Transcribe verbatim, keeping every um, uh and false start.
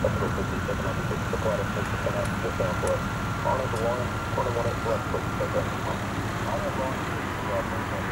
Hospital fifty-seven ninety-six, the flight of six ten out, just down for it. On at the line, twenty-one at left, please, take that. On at line, six,